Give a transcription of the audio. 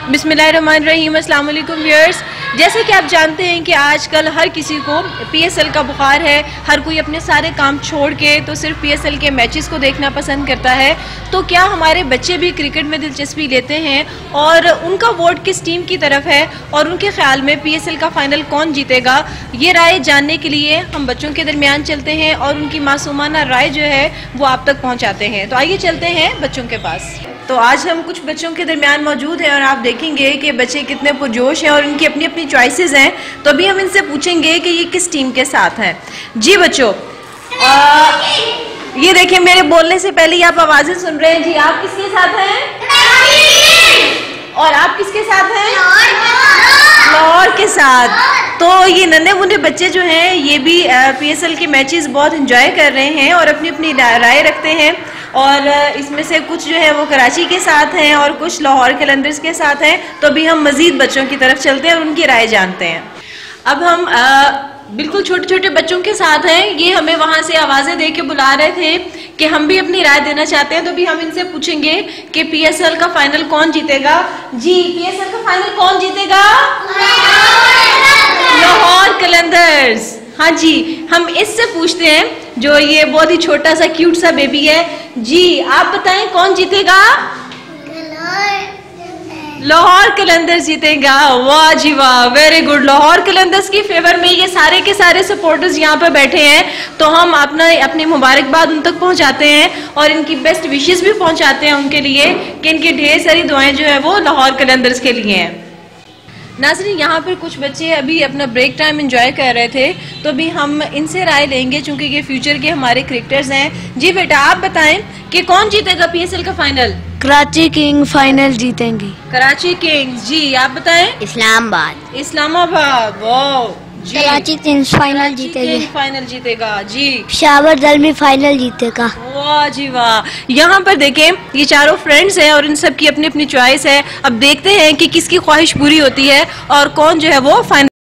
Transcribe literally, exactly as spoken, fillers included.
बिस्मिल्लाहिर्रहमानिर्रहीम, अस्सलाम वालेकुम व्यूअर्स। जैसे कि आप जानते हैं कि आजकल हर किसी को पीएसएल का बुखार है। हर कोई अपने सारे काम छोड़ के तो सिर्फ पीएसएल के मैचेस को देखना पसंद करता है। तो क्या हमारे बच्चे भी क्रिकेट में दिलचस्पी लेते हैं और उनका वोट किस टीम की तरफ है और उनके ख्याल में पीएसएल का फाइनल कौन जीतेगा, ये राय जानने के लिए हम बच्चों के दरमियान चलते हैं और उनकी मासूमाना राय जो है वो आप तक पहुँचाते हैं। तो आइए चलते हैं बच्चों के पास। तो आज हम कुछ बच्चों के दरमियान मौजूद हैं और आप देखेंगे कि बच्चे कितने पुरजोश हैं और इनकी अपनी अपनी चॉइसेस हैं। तो अभी हम इनसे पूछेंगे कि ये किस टीम के साथ हैं। जी बच्चों, आ, ये देखिए, मेरे बोलने से पहले ही आप आवाजें सुन रहे हैं। जी, आप किसके साथ हैं? और आप किसके साथ हैं? लाहौर के साथ। तो ये नन्हे मुन्ने बच्चे जो हैं ये भी पीएसएल के मैचेस बहुत एंजॉय कर रहे हैं और अपनी अपनी राय रखते हैं। और इसमें से कुछ जो है वो कराची के साथ हैं और कुछ लाहौर कलंदर्स के साथ हैं। तो अभी हम मजीद बच्चों की तरफ चलते हैं और उनकी राय जानते हैं। अब हम आ, बिल्कुल छोटे छोटे बच्चों के साथ हैं। ये हमें वहां से आवाजें दे के बुला रहे थे कि हम भी अपनी राय देना चाहते हैं। तो भी हम इनसे पूछेंगे कि पीएसएल का फाइनल कौन जीतेगा। जी, पीएसएल का फाइनल कौन जीतेगा? लाहौर कलंदर्स। हाँ जी, हम इससे पूछते हैं जो ये बहुत ही छोटा सा क्यूट सा बेबी है। जी, आप बताएं कौन जीतेगा? लाहौर कलंदर्स जीतेगा। वाह जी वाह, वेरी गुड। लाहौर कलंदर्स की फेवर में ये सारे के सारे सपोर्टर्स यहाँ पर बैठे हैं। तो हम अपना अपनी मुबारकबाद उन तक पहुँचाते हैं और इनकी बेस्ट विशेस भी पहुँचाते हैं उनके लिए कि इनकी ढेर सारी दुआएं जो है वो लाहौर कलंदर्स के लिए हैं। नाज़रीन, यहाँ पर कुछ बच्चे अभी अपना ब्रेक टाइम एंजॉय कर रहे थे। तो अभी हम इनसे राय लेंगे चूंकि ये फ्यूचर के हमारे क्रिकेटर्स हैं। जी बेटा, आप बताएं कि कौन जीतेगा पीएसएल का फाइनल? कराची किंग फाइनल जीतेंगे। कराची किंग्स। जी, आप बताएं? इस्लामाबाद। इस्लामाबाद। वाह जी, कराची किंग्स फाइनल जीतेंगे। फाइनल जीतेगा। जी, शाबर दलमी फाइनल जीतेगा। वाह जी वाह। यहाँ पर देखें, ये चारों फ्रेंड्स हैं और इन सब की अपनी अपनी चॉइस है। अब देखते हैं कि किसकी ख्वाहिश पूरी होती है और कौन जो है वो फाइनल